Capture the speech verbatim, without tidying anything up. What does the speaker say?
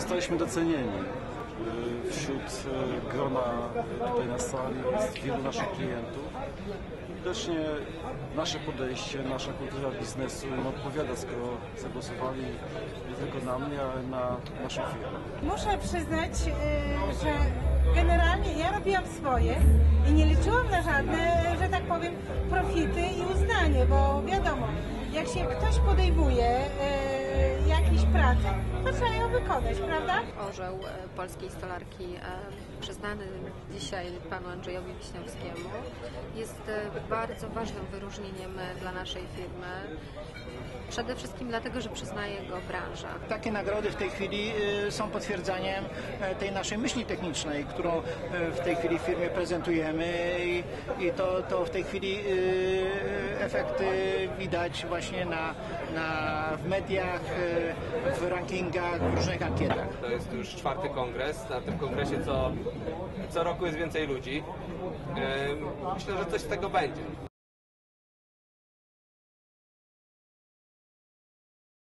zostaliśmy docenieni. Wśród grona tutaj na sali jest wielu naszych klientów. Widocznie nasze podejście, nasza kultura biznesu im odpowiada, skoro zagłosowali nie tylko na mnie, ale na naszą firmę. Muszę przyznać, że generalnie ja robiłam swoje i nie liczyłam na żadne, że tak powiem, profity i uznanie, bo wiadomo, jak się ktoś podejmuje jakiejś pracy, to trzeba ją wykonać, prawda? Orzeł polskiej stolarki przyznany dzisiaj panu Andrzejowi Wiśniowskiemu jest bardzo ważnym wyróżnieniem dla naszej firmy. Przede wszystkim dlatego, że przyznaje go branża. Takie nagrody w tej chwili są potwierdzeniem tej naszej myśli technicznej, którą w tej chwili w firmie prezentujemy i, i to, to w tej chwili efekty widać właśnie na, na, w mediach, w rankingach, w różnych ankietach. To jest już czwarty kongres. Na tym kongresie co, co roku jest więcej ludzi. Myślę, że coś z tego będzie.